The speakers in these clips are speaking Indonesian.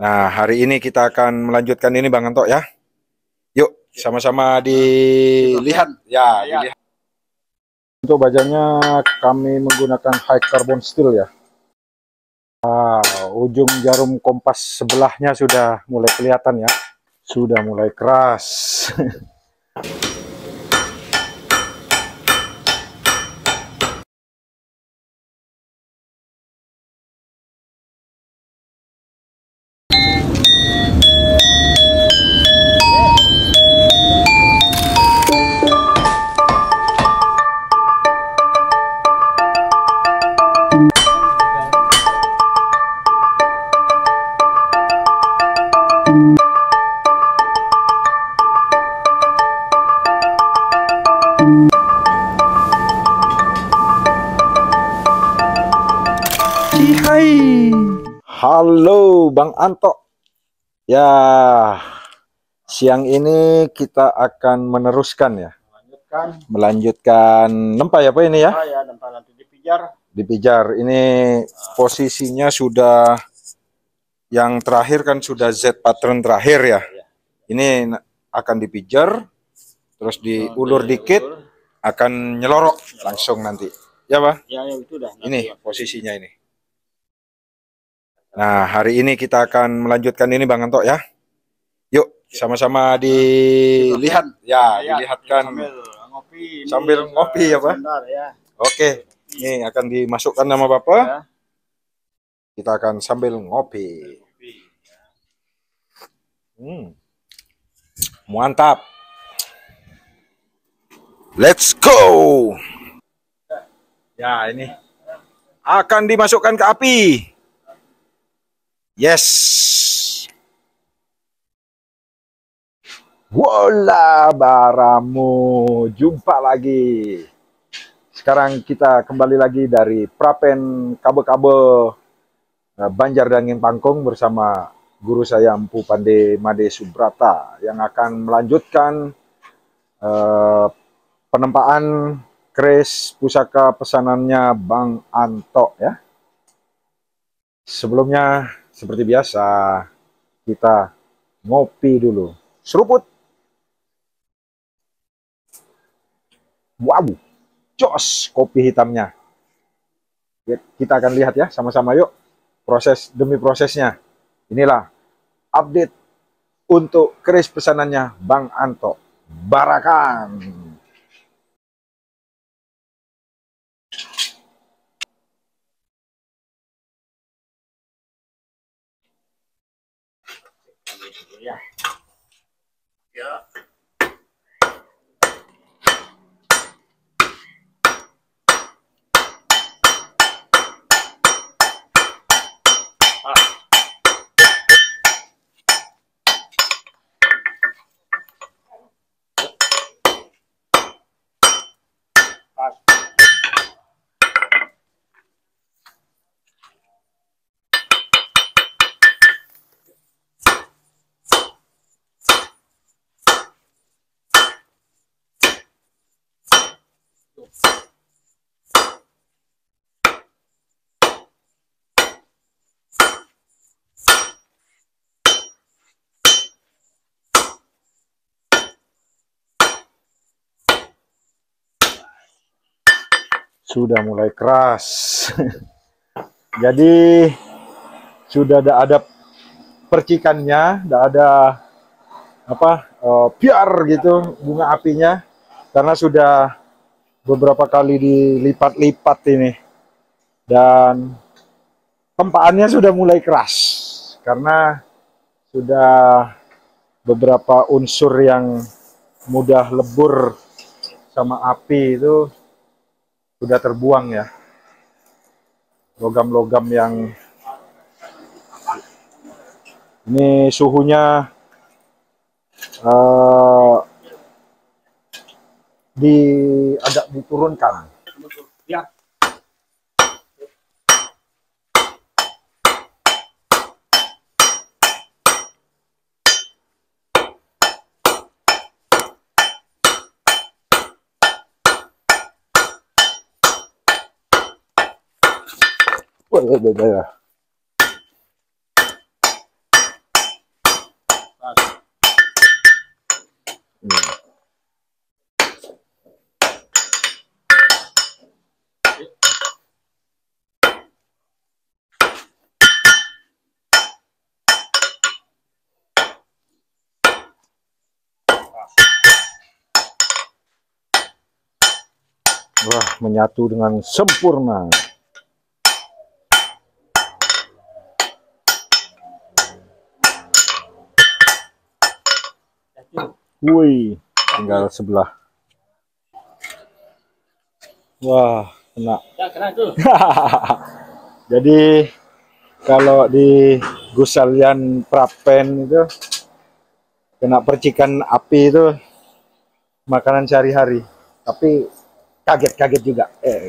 Nah, hari ini kita akan melanjutkan ini Bang Anto ya. Yuk, sama-sama dilihat. Ya, dilihat. Untuk bajanya kami menggunakan high carbon steel ya. Ujung jarum kompas sebelahnya sudah mulai kelihatan ya. Sudah mulai keras. Hai. Halo Bang Anto. Ya, siang ini kita akan meneruskan ya. Melanjutkan nempa ya Pak ini ya. Nempa nanti dipijar. Dipijar. Ini posisinya sudah yang terakhir kan sudah Z pattern terakhir ya. Ini akan dipijar, terus diulur dikit, akan nyelorok langsung nanti. Ya Pak? Ya, itu dah. Ini posisinya ini. Nah, hari ini kita akan melanjutkan ini Bang Anto ya. Yuk, sama-sama dilihat. Ya, dilihatkan sambil ngopi ya Pak. Ya. Oke, ini akan dimasukkan nama Bapak. Ya. Kita akan sambil ngopi. Mantap. Let's go. Ya, ini akan dimasukkan ke api. Yes. Wola baramu, jumpa lagi. Sekarang kita kembali lagi dari Prapen Kabe-Kabe Banjar Dangin Pangkong bersama guru saya Empu Pande Made Subrata yang akan melanjutkan penempaan keris pusaka pesanannya Bang Anto ya. Sebelumnya seperti biasa kita ngopi dulu. Seruput. Wow, jos kopi hitamnya. Kita akan lihat ya sama-sama yuk proses demi prosesnya. Inilah update untuk keris pesanannya Bang Anto. Barakan. Ya. Ya. Sudah mulai keras. Jadi sudah ada percikannya, ada biar gitu bunga apinya karena sudah beberapa kali dilipat-lipat ini dan tempaannya sudah mulai keras karena sudah beberapa unsur yang mudah lebur sama api itu sudah terbuang ya. Logam-logam yang ini suhunya agak diturunkan. Ya. Wah, menyatu dengan sempurna. Wih, tinggal sebelah. Wah, kena. Ya, kena itu. Jadi kalau di gusalian prapen itu kena percikan api itu makanan sehari-hari. Tapi kaget-kaget juga.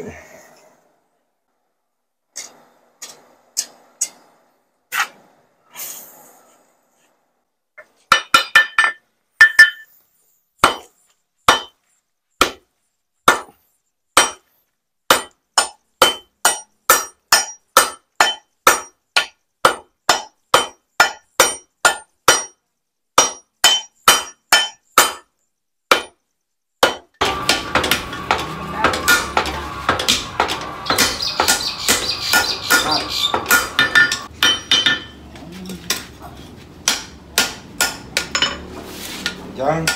Jangan.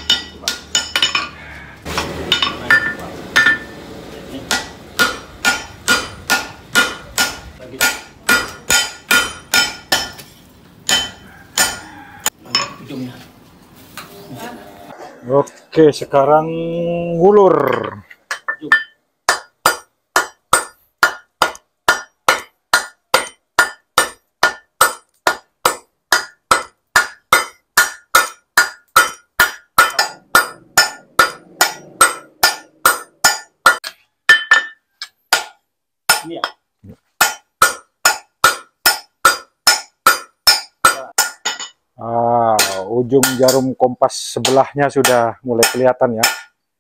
Oke, sekarang ngulur. Ini ya. Ujung jarum kompas sebelahnya sudah mulai kelihatan ya.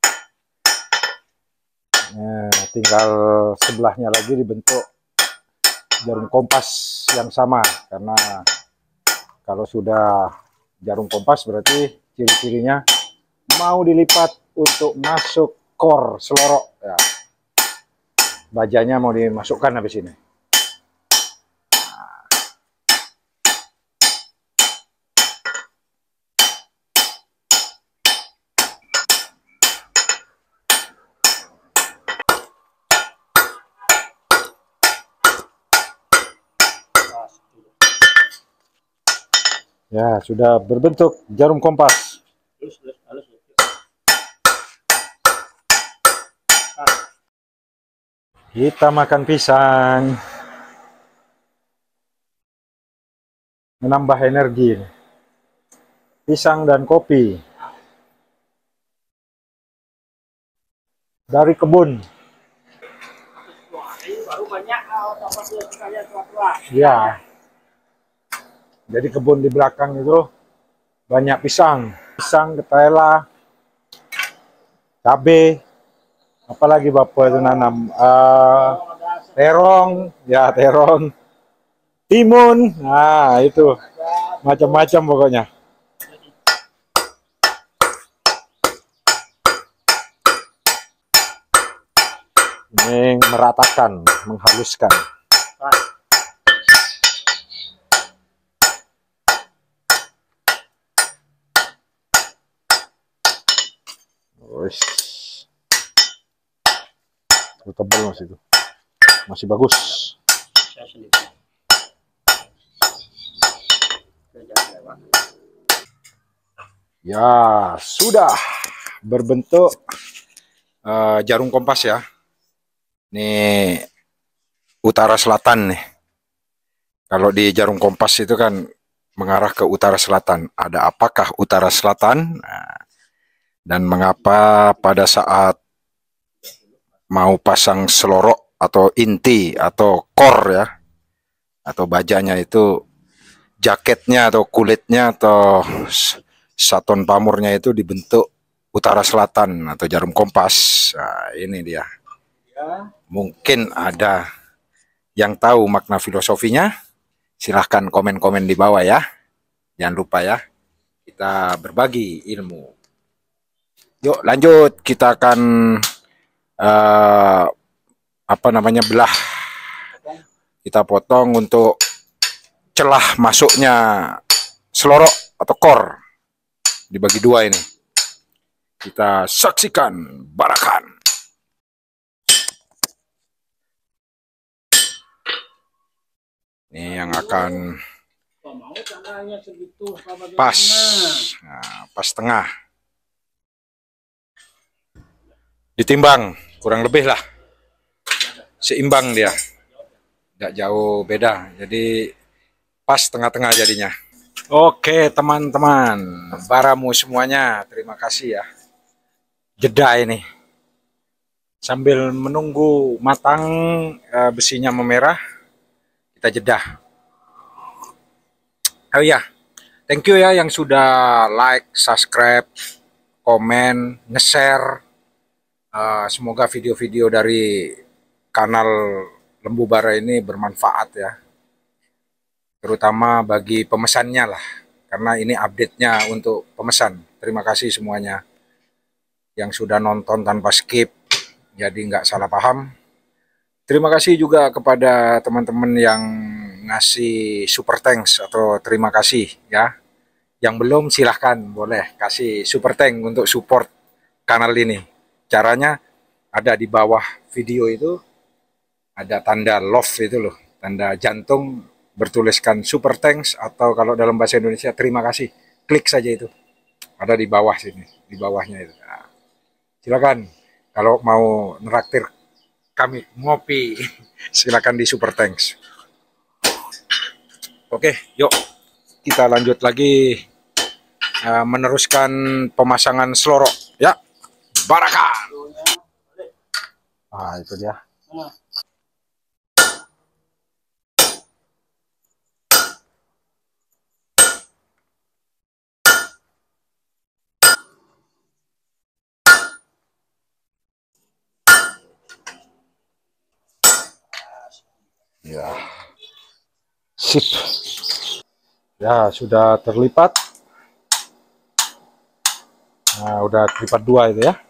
Nah, tinggal sebelahnya lagi dibentuk jarum kompas yang sama, karena kalau sudah jarum kompas berarti ciri-cirinya mau dilipat untuk masuk core selorok ya. Bajanya mau dimasukkan habis ini. Ya, sudah berbentuk jarum kompas. Halus. Kita makan pisang. Menambah energi. Pisang dan kopi. Dari kebun. Baru banyak sekalian tua-tua. Ya. Jadi kebun di belakang itu banyak pisang. Pisang, ketela, cabai, apalagi Bapak itu nanam. Terong, ya terong. Timun, nah itu. Macam-macam pokoknya. Ini meratakan, menghaluskan. Wis. Tebal masih itu. Masih bagus. Saya sendiri. Ya, sudah berbentuk jarum kompas ya. Ini utara selatan nih. Kalau di jarum kompas itu kan mengarah ke utara selatan. Ada apakah utara selatan? Nah, dan mengapa pada saat mau pasang selorok atau inti atau core ya, atau bajanya itu jaketnya atau kulitnya atau saton pamurnya itu dibentuk utara selatan atau jarum kompas. Nah, ini dia. Mungkin ada yang tahu makna filosofinya, silahkan komen-komen di bawah ya. Jangan lupa ya, kita berbagi ilmu. Yuk lanjut, kita akan belah. Kita potong untuk celah masuknya selorok atau core. Dibagi dua ini. Kita saksikan barakan. Ini yang akan pas. Nah, pas tengah. Ditimbang, kurang lebih lah. Seimbang dia. Nggak jauh beda. Jadi pas tengah-tengah jadinya. Oke teman-teman, baramu semuanya, terima kasih ya. Jeda ini. Sambil menunggu matang, besinya memerah, kita jeda. Oh iya, thank you ya yang sudah like, subscribe, komen, nge-share. Semoga video-video dari kanal Lembu Bara ini bermanfaat ya. Terutama bagi pemesannya lah. Karena ini update-nya untuk pemesan. Terima kasih semuanya yang sudah nonton tanpa skip. Jadi nggak salah paham. Terima kasih juga kepada teman-teman yang ngasih super thanks atau terima kasih ya. Yang belum silahkan boleh kasih super thanks untuk support kanal ini. Caranya ada di bawah video itu, ada tanda love itu loh, tanda jantung bertuliskan super thanks atau kalau dalam bahasa Indonesia terima kasih. Klik saja itu. Ada di bawah sini, di bawahnya itu. Nah, silakan kalau mau neraktir kami ngopi, silakan di super thanks. Oke, yuk kita lanjut lagi meneruskan pemasangan selorok ya. Barakan. Ah, itu dia. Ya, sip. Ya, sudah terlipat. Nah, udah terlipat dua itu ya.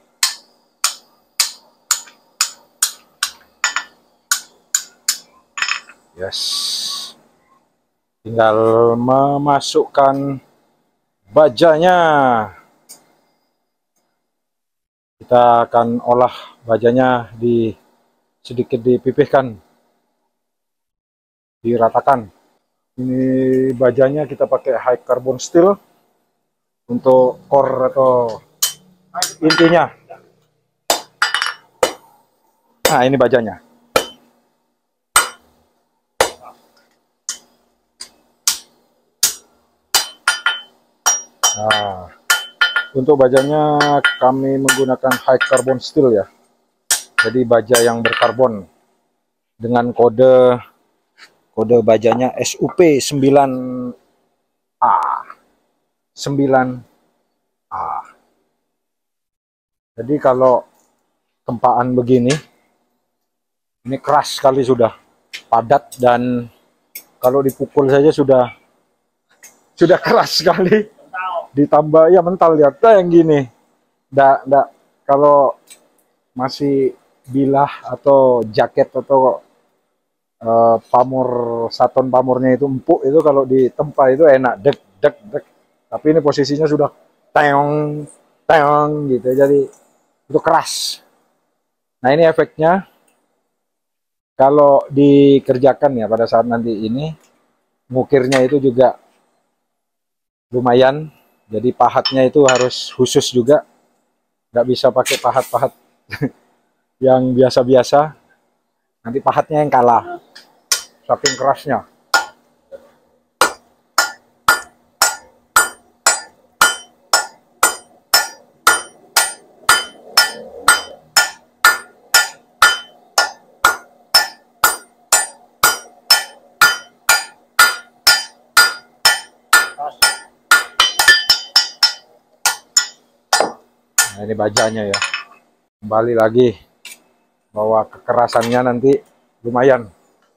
Yes. Tinggal memasukkan bajanya. Kita akan olah bajanya sedikit dipipihkan, diratakan. Ini bajanya kita pakai high carbon steel untuk core atau intinya. Nah, ini bajanya. Nah, untuk bajanya kami menggunakan high carbon steel ya. Jadi baja yang berkarbon dengan kode bajanya SUP 9A. 9A. Jadi kalau tempaan begini, ini keras sekali sudah, padat dan kalau dipukul saja sudah keras sekali. Ditambah ya mental lihat yang gini. Nggak, kalau masih bilah atau jaket atau pamor saton pamornya itu empuk itu kalau ditempa itu enak dek dek dek. Tapi ini posisinya sudah teong teong gitu. Jadi itu keras. Nah, ini efeknya kalau dikerjakan ya pada saat nanti ini ngukirnya itu juga lumayan. Jadi pahatnya itu harus khusus juga, nggak bisa pakai pahat-pahat yang biasa-biasa. Nanti pahatnya yang kalah, saking kerasnya. Nah, ini bajanya ya. Kembali lagi bahwa kekerasannya nanti lumayan.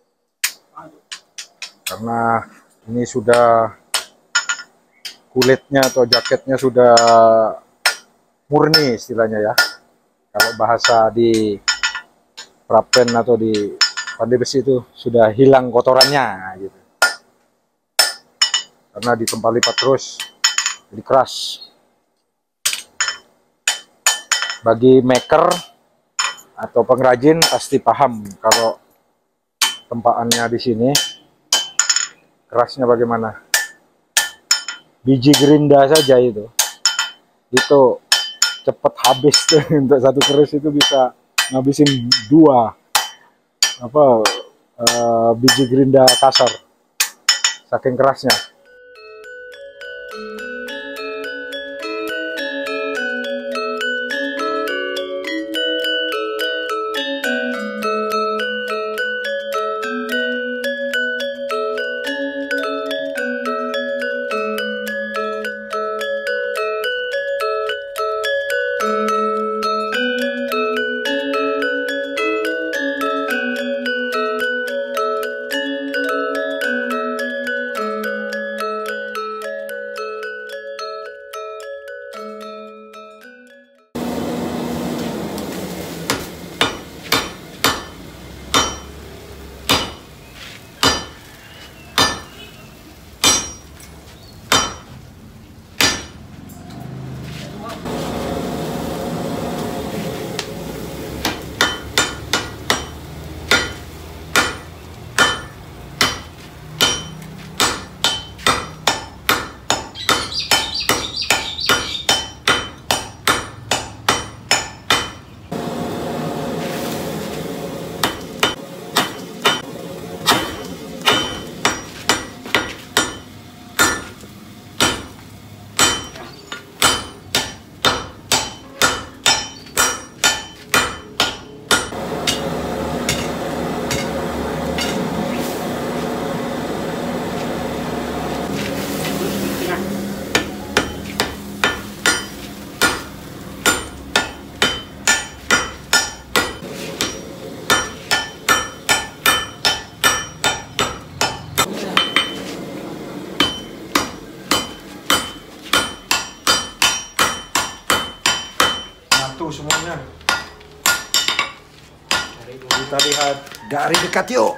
Karena ini sudah kulitnya atau jaketnya sudah murni istilahnya ya. Kalau bahasa di prapen atau di pandai besi itu sudah hilang kotorannya gitu. Karena ditempa lipat terus, jadi keras. Bagi maker atau pengrajin pasti paham kalau tempaannya di sini kerasnya bagaimana. Biji gerinda saja itu cepat habis tuh. Untuk satu keris itu bisa ngabisin 2 biji gerinda kasar, saking kerasnya. Semuanya kita lihat dari dekat yuk.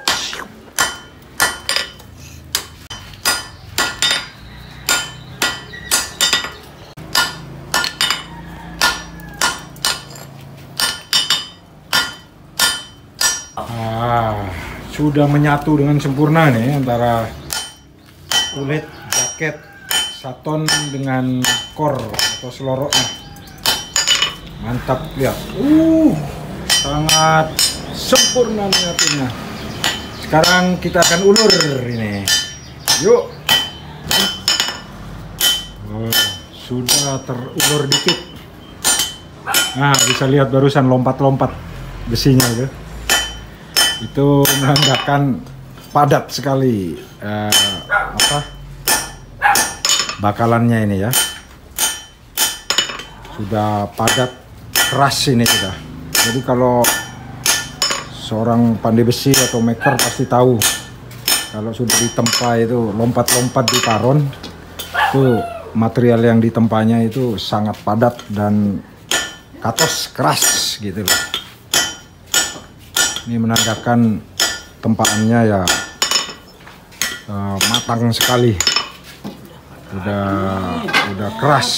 Sudah menyatu dengan sempurna nih antara kulit jaket saton dengan core atau seloroknya. Mantap, lihat. Sangat sempurna menyatunya. Sekarang kita akan ulur ini. Yuk. Sudah terulur dikit. Nah, bisa lihat barusan lompat-lompat besinya itu. Itu menandakan padat sekali bakalannya ini ya. Sudah padat, keras ini sudah. Jadi kalau seorang pandai besi atau maker pasti tahu kalau sudah ditempa itu lompat-lompat di paron, itu material yang ditempanya itu sangat padat dan katos keras gitu loh. Ini menandakan tempaannya ya matang sekali, udah keras.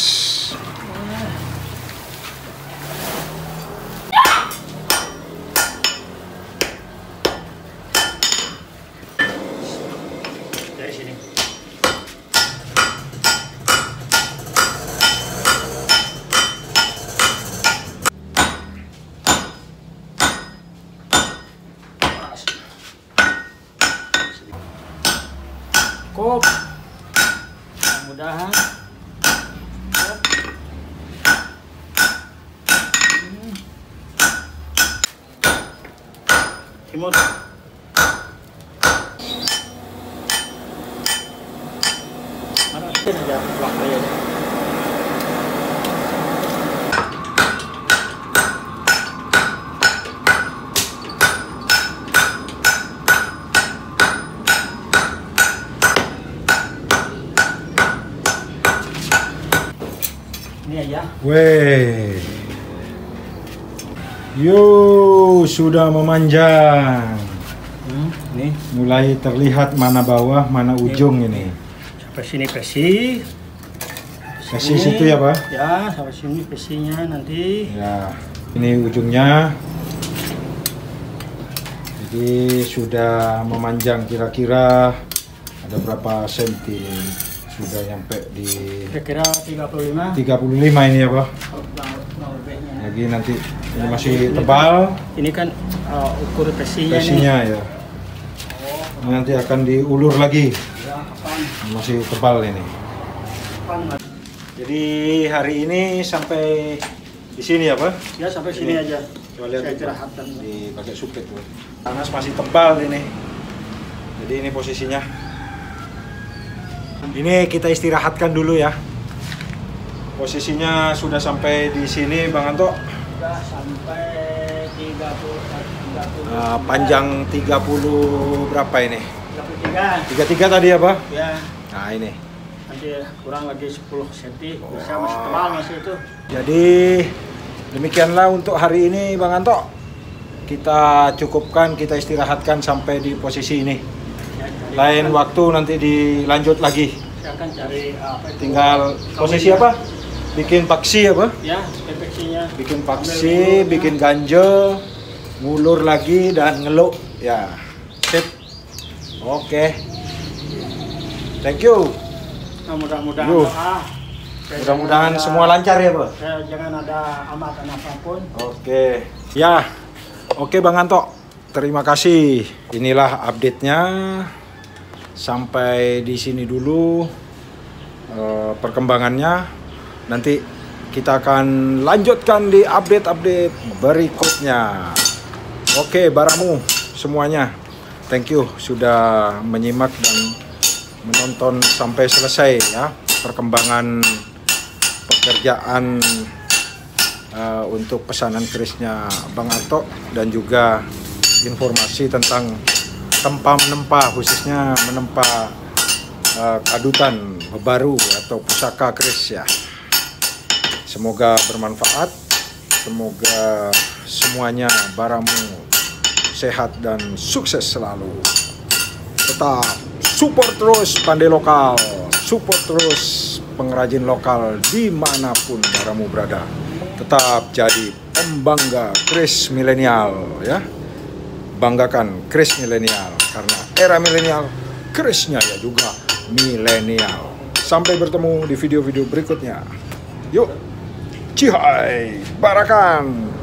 Cukup. Mudah-mudahan. Timur. Mana aja waktunya. Ini aja. Weh. Yo, sudah memanjang. Nih. Mulai terlihat mana bawah, mana ujung ini. Sampai sini kasih. Kasih situ ya, Pak? Ya, sampai sini kasihnya nanti. Ya, ini ujungnya. Jadi sudah memanjang kira-kira ada berapa senti ini? Sudah nyampe di Kira-kira 35. 35 ini ya, Pak? Kurang lebihnya. Lagi nanti ini masih tebal. Ini kan ukur kasihnya nih. Kasihnya ya. Ini nanti akan diulur lagi. Ya, kapan? Masih tebal ini. Kapan? Jadi hari ini sampai di sini ya, Pak? Ya, sampai sini aja. Coba lihat Saya itu, istirahatkan. dipakai supet tuh. Panas masih tebal ini. Jadi ini posisinya. Ini kita istirahatkan dulu ya. Posisinya sudah sampai di sini, Bang Anto. Sudah sampai 30. Panjang 30 berapa ini? 33. 33 tadi ya, Pak? Ya. Nah, ini. Nanti kurang lagi 10 cm. Bisa masih tebal masih itu. Jadi demikianlah untuk hari ini, Bang Anto. Kita cukupkan, kita istirahatkan sampai di posisi ini. Ya, Lain waktu nanti dilanjut lagi. saya akan cari apa itu. Tinggal posisi apa? Bikin paksi apa? Ya, infeksinya. Bikin paksi, bikin ganjel, ngulur lagi dan ngeluk. Ya, sip. Oke. Thank you. Nah, mudah-mudahan Yuh. doa. Mudah-mudahan semua lancar ya, Pak. Jangan ada hambatan apapun. Oke. Ya. Oke, Bang Anto. Terima kasih. Inilah update-nya. Sampai di sini dulu perkembangannya. Nanti kita akan lanjutkan di update-update berikutnya. Oke, baramu semuanya. Thank you sudah menyimak dan menonton sampai selesai ya perkembangan pekerjaan untuk pesanan kerisnya Bang Anto dan juga informasi tentang tempa menempa, khususnya menempa kadutan baru atau pusaka keris ya. Semoga bermanfaat, semoga semuanya baramu sehat dan sukses selalu. Tetap support terus pandai lokal, support terus pengrajin lokal dimanapun baramu berada. Tetap jadi pembangga keris milenial ya. Banggakan keris milenial karena era milenial kerisnya ya juga milenial. Sampai bertemu di video-video berikutnya. Yuk, cihai, barakan.